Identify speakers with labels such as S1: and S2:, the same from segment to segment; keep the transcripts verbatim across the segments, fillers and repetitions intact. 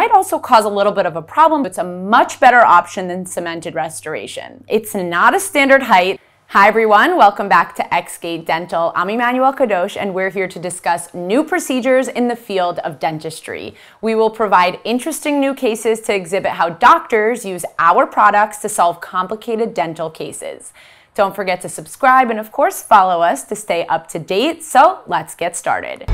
S1: might also cause a little bit of a problem. It's a much better option than cemented restoration. It's not a standard height. Hi everyone, welcome back to XGATE Dental. I'm Emmanuel Kadosh and we're here to discuss new procedures in the field of dentistry. We will provide interesting new cases to exhibit how doctors use our products to solve complicated dental cases. Don't forget to subscribe and of course follow us to stay up to date. So let's get started.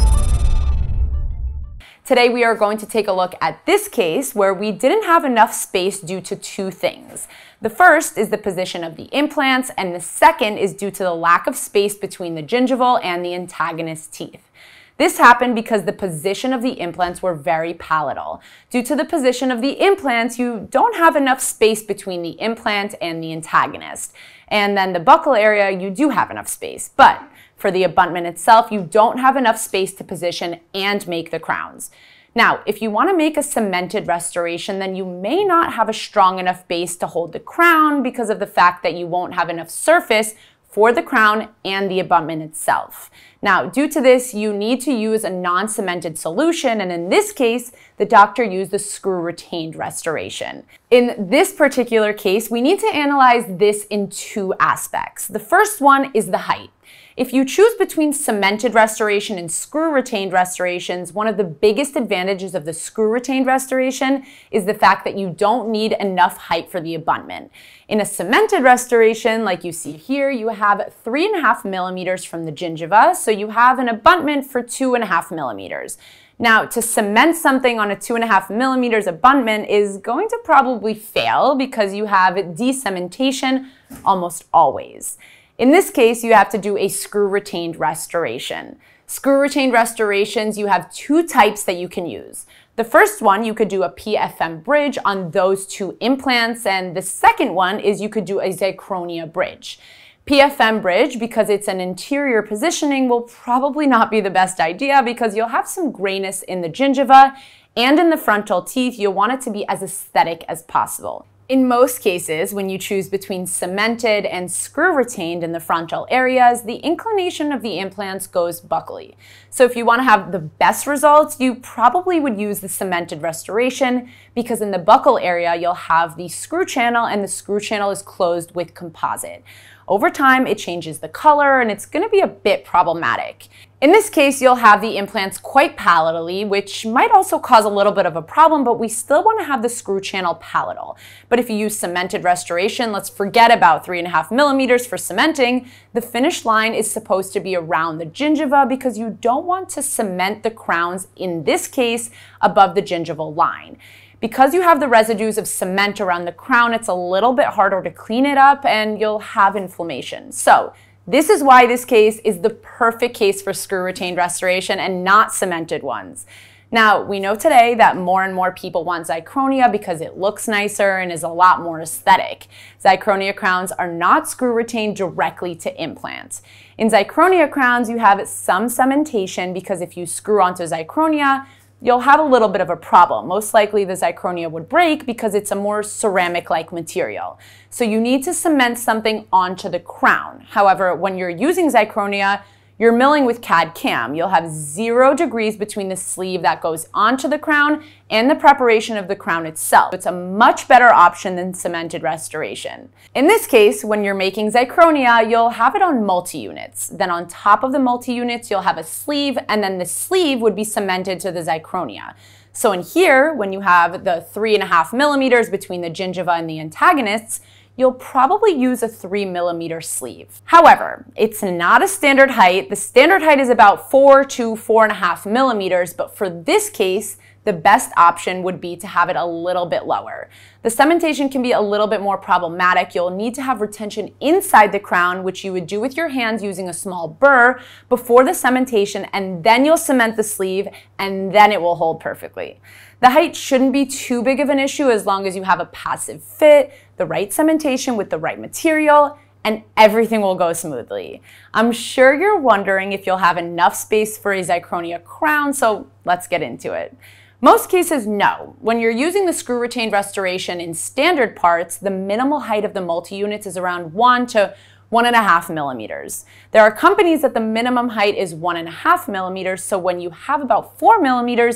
S1: Today we are going to take a look at this case where we didn't have enough space due to two things. The first is the position of the implants, and the second is due to the lack of space between the gingival and the antagonist teeth. This happened because the position of the implants were very palatal. Due to the position of the implants, you don't have enough space between the implant and the antagonist. And then the buccal area, you do have enough space. But for the abutment itself, you don't have enough space to position and make the crowns. Now, if you want to make a cemented restoration, then you may not have a strong enough base to hold the crown because of the fact that you won't have enough surface for the crown and the abutment itself. Now, due to this, you need to use a non-cemented solution, and in this case, the doctor used the screw-retained restoration. In this particular case, we need to analyze this in two aspects. The first one is the height. If you choose between cemented restoration and screw-retained restorations, one of the biggest advantages of the screw-retained restoration is the fact that you don't need enough height for the abutment. In a cemented restoration, like you see here, you have three and a half millimeters from the gingiva, so you have an abutment for two and a half millimeters. Now, to cement something on a two and a half millimeters abutment is going to probably fail because you have decementation almost always. In this case, you have to do a screw-retained restoration. Screw-retained restorations, you have two types that you can use. The first one, you could do a P F M bridge on those two implants, and the second one is you could do a zirconia bridge. P F M bridge, because it's an interior positioning, will probably not be the best idea because you'll have some grayness in the gingiva and in the frontal teeth. You'll want it to be as aesthetic as possible. In most cases, when you choose between cemented and screw-retained in the frontal areas, the inclination of the implants goes buccally. So if you want to have the best results, you probably would use the cemented restoration because in the buccal area, you'll have the screw channel and the screw channel is closed with composite. Over time, it changes the color and it's going to be a bit problematic. In this case, you'll have the implants quite palatally, which might also cause a little bit of a problem, but we still want to have the screw channel palatal. But if you use cemented restoration, let's forget about three and a half millimeters for cementing. The finish line is supposed to be around the gingiva because you don't want to cement the crowns, in this case, above the gingival line. Because you have the residues of cement around the crown, it's a little bit harder to clean it up and you'll have inflammation. So this is why this case is the perfect case for screw-retained restoration and not cemented ones. Now, we know today that more and more people want zirconia because it looks nicer and is a lot more aesthetic. Zirconia crowns are not screw-retained directly to implants. In zirconia crowns, you have some cementation because if you screw onto zirconia, you'll have a little bit of a problem. Most likely the zirconia would break because it's a more ceramic-like material. So you need to cement something onto the crown. However, when you're using zirconia, you're milling with C A D C A M. You'll have zero degrees between the sleeve that goes onto the crown and the preparation of the crown itself. It's a much better option than cemented restoration. In this case, when you're making zirconia, you'll have it on multi-units. Then on top of the multi-units, you'll have a sleeve, and then the sleeve would be cemented to the zirconia. So in here, when you have the three and a half millimeters between the gingiva and the antagonists, you'll probably use a three millimeter sleeve. However, it's not a standard height. The standard height is about four to four and a half millimeters, but for this case, the best option would be to have it a little bit lower. The cementation can be a little bit more problematic. You'll need to have retention inside the crown, which you would do with your hands using a small burr before the cementation, and then you'll cement the sleeve, and then it will hold perfectly. The height shouldn't be too big of an issue as long as you have a passive fit, the right cementation with the right material, and everything will go smoothly. I'm sure you're wondering if you'll have enough space for a zirconia crown, so let's get into it. Most cases, no. When you're using the screw-retained restoration in standard parts, the minimal height of the multi-units is around one to one and a half millimeters. There are companies that the minimum height is one and a half millimeters, so when you have about four millimeters,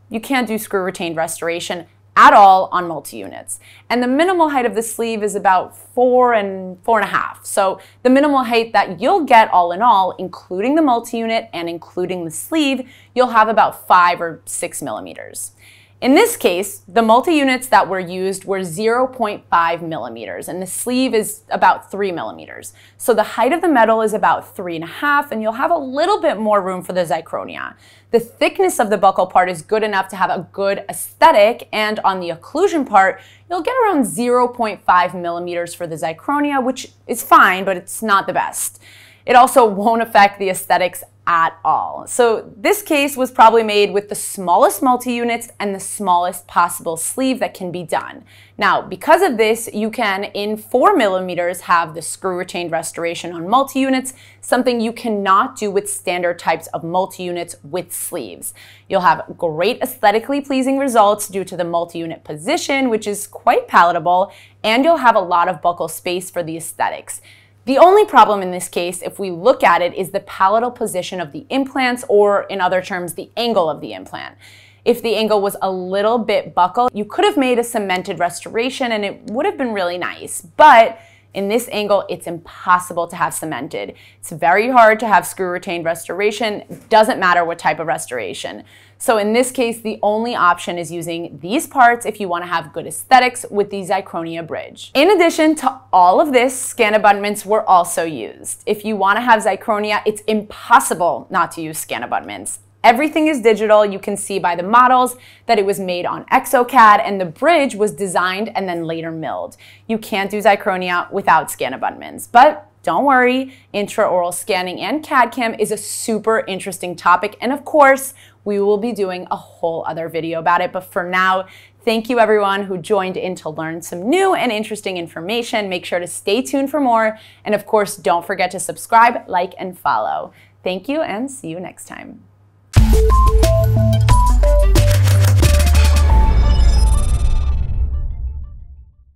S1: you can't do screw retained restoration at all on multi-units. And the minimal height of the sleeve is about four and four and a half. So the minimal height that you'll get all in all, including the multi-unit and including the sleeve, you'll have about five or six millimeters. In this case, the multi-units that were used were zero point five millimeters, and the sleeve is about three millimeters. So the height of the metal is about three and a half, and you'll have a little bit more room for the zirconia. The thickness of the buccal part is good enough to have a good aesthetic, and on the occlusion part, you'll get around zero point five millimeters for the zirconia, which is fine, but it's not the best. It also won't affect the aesthetics at all. So this case was probably made with the smallest multi-units and the smallest possible sleeve that can be done. Now, because of this, you can, in four millimeters, have the screw retained restoration on multi-units, something you cannot do with standard types of multi-units with sleeves. You'll have great aesthetically pleasing results due to the multi-unit position, which is quite palatable, and you'll have a lot of buccal space for the aesthetics. The only problem in this case, if we look at it, is the palatal position of the implants, or in other terms, the angle of the implant. If the angle was a little bit buccal, you could have made a cemented restoration and it would have been really nice. But in this angle, it's impossible to have cemented. It's very hard to have screw retained restoration. It doesn't matter what type of restoration. So in this case, the only option is using these parts if you want to have good aesthetics with the zirconia bridge. In addition to all of this, scan abutments were also used. If you want to have zirconia, it's impossible not to use scan abutments. Everything is digital. You can see by the models that it was made on XGATE, and the bridge was designed and then later milled. You can't do zirconia without scan abutments, but don't worry, intraoral scanning and C A D C A M is a super interesting topic, and of course, we will be doing a whole other video about it. But for now, thank you everyone who joined in to learn some new and interesting information. Make sure to stay tuned for more, and of course, don't forget to subscribe, like, and follow. Thank you, and see you next time.